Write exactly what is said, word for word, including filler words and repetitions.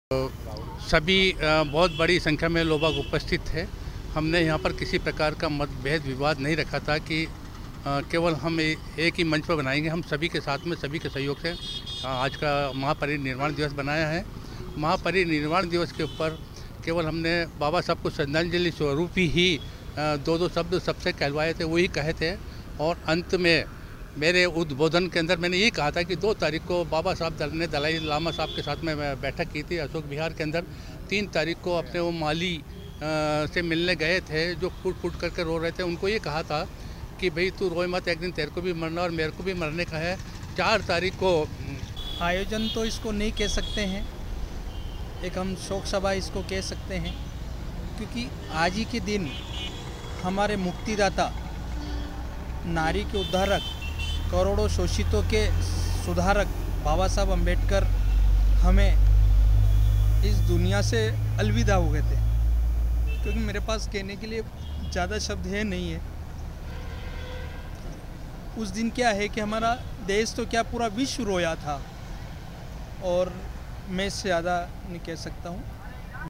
सभी बहुत बड़ी संख्या में लोग उपस्थित थे। हमने यहाँ पर किसी प्रकार का मतभेद विवाद नहीं रखा था कि केवल हम एक ही मंच पर बनाएंगे। हम सभी के साथ में सभी के सहयोग से आज का महापरिनिर्वाण दिवस बनाया है। महापरिनिर्वाण दिवस के ऊपर केवल हमने बाबा साहब को श्रद्धांजलि स्वरूप ही दो दो शब्द सबसे कहलवाए थे, वही कहे थे। और अंत में मेरे उद्बोधन के अंदर मैंने ये कहा था कि दो तारीख को बाबा साहब ने दलाई लामा साहब के साथ में बैठक की थी अशोक विहार के अंदर। तीन तारीख को अपने वो माली आ, से मिलने गए थे जो फूट फूट करके रो रहे थे। उनको ये कहा था कि भाई तू रोए मत, एक दिन तेरे को भी मरना और मेरे को भी मरने का है। चार तारीख को आयोजन तो इसको नहीं कह सकते हैं, एक हम शोक सभा इसको कह सकते हैं, क्योंकि आज ही के दिन हमारे मुक्तिदाता, नारी के उद्धारक, करोड़ों शोषितों के सुधारक बाबा साहब अम्बेडकर हमें इस दुनिया से अलविदा हो गए थे। क्योंकि मेरे पास कहने के लिए ज़्यादा शब्द है नहीं है। उस दिन क्या है कि हमारा देश तो क्या पूरा विश्व रोया था, और मैं इससे ज़्यादा नहीं कह सकता हूँ।